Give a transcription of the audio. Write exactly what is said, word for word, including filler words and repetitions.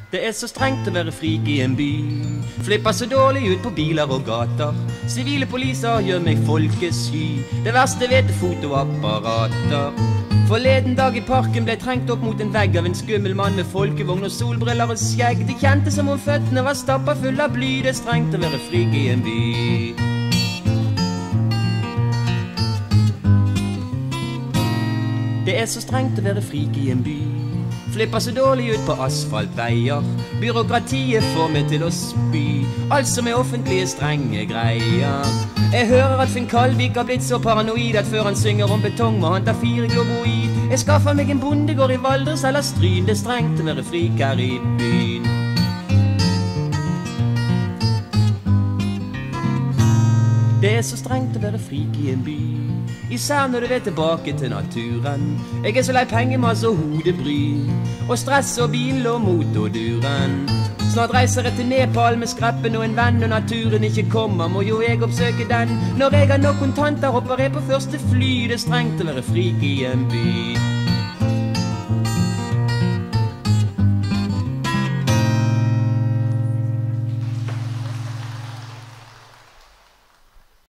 Det er så strengt å være frik i en by. Flipper så dårlig ut på biler og gater. Sivile poliser gjør meg folkesky. Det verste vet er fotoapparater. Forleden dag i parken ble trengt opp mot en vegg av en skummel mann med folkevogn og solbriller og skjegg. Det kjentes som om føttene var stappet full av bly. Det er strengt å være frik i en by. Det er så strengt å være frik i en by. Flipper så dårlig ut på asfaltveier. Byråkratiet får meg til å spy. Alt som er offentlige strenge greier. Jeg hører at Finn Kalvik har blitt så paranoid at før han synger om betong må han ta fire globoid. Jeg skaffer meg en bondegård i Valdres eller Stryn. Det er strengt å være frik her i byen. Det er så strengt å være frik i en by. Især når du er tilbake til naturen. Jeg er så lei pengemas og hodebry og stress og bil og motorduren. Snart reiser jeg til Nepal med skreppen og en venn. Og naturen ikke kommer, må jo jeg oppsøke den. Når jeg har nok kontanter hopper jeg på første fly. Det er strengt å være frik i en by.